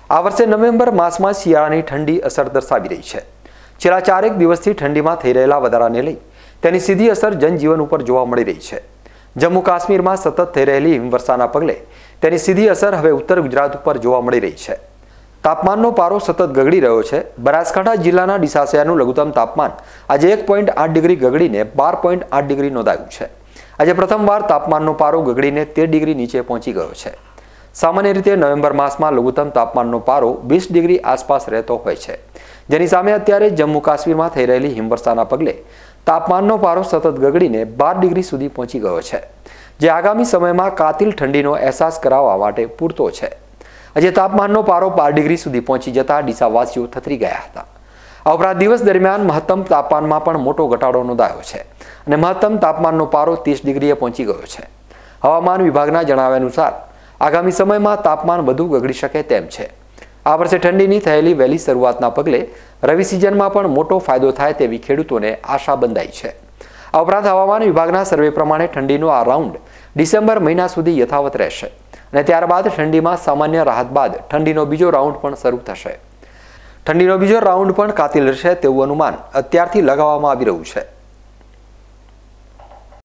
આ વર્ષે નવેમ્બર માસમાં શિયાળાની ઠંડી અસર દર્શાવી રહી છે। છેલ્લા 4 દિવસથી ઠંડીમાં થઈ રહેલા વધારાને લઈ તેની સીધી અસર જનજીવન ઉપર જોવા મળી રહી છે। જમ્મુ કાશ્મીરમાં સતત થઈ રહેલી હિમવર્ષાના પગલે તેની સીધી અસર હવે ઉત્તર ગુજરાત ઉપર જોવા મળી રહી છે। તાપમાનનો પારો સતત ગગડી રહ્યો છે। બનાસકાંઠા જિલ્લાના ડીસા શહેરનું લઘુત્તમ તાપમાન આજે 1.8 ડિગ્રી ગગડીને 12.8 ડિગ્રી નોંધાયું છે। આજે પ્રથમવાર તાપમાનનો પારો ગગડીને 13 ડિગ્રી નીચે પહોંચી ગયો છે। સામાન્ય રીતે નવેમ્બર માસમાં લઘુત્તમ તાપમાનનો પારો 20 ડિગ્રી આસપાસ રહેતો હોય છે, જેની સામે અત્યારે જમ્મુ કાશ્મીરમાં થઈ રહેલી હિમવર્ષાના પગલે તાપમાનનો પારો સતત ગગડીને 12 ડિગ્રી સુધી પહોંચી ગયો છે, જે આગામી સમયમાં કાતિલ ઠંડીનો અહેસાસ કરાવવા માટે પૂરતો છે। આજે તાપમાનનો પારો 12 ડિગ્રી સુધી પહોંચી જતા ડીસાવાસીઓ થથરી ગયા હતા। આ ઉપરાંત દિવસ દરમિયાન મહત્તમ તાપમાનમાં પણ મોટો ઘટાડો નોંધાયો છે અને મહત્તમ તાપમાનનો પારો 30 ડિગ્રીએ પહોંચી ગયો છે। હવામાન વિભાગના જણાવ્યા અનુસાર આગામી સમયમાં તાપમાન વધુ ગગડી શકે તેમ છે। આ વર્ષે ઠંડીની થયેલી વહેલી શરૂઆતના પગલે રવિ સિઝનમાં પણ મોટો ફાયદો થાય તેવી ખેડૂતોને આશા બંધાઈ છે। આ ઉપરાંત હવામાન વિભાગના સર્વે પ્રમાણે ઠંડીનો આ રાઉન્ડ ડિસેમ્બર મહિના સુધી યથાવત રહેશે અને ત્યારબાદ ઠંડીમાં સામાન્ય રાહત બાદ ઠંડીનો બીજો રાઉન્ડ પણ શરૂ થશે। ઠંડીનો બીજો રાઉન્ડ પણ કાતિલ રહેશે તેવું અનુમાન અત્યારથી લગાવવામાં આવી રહ્યું છે।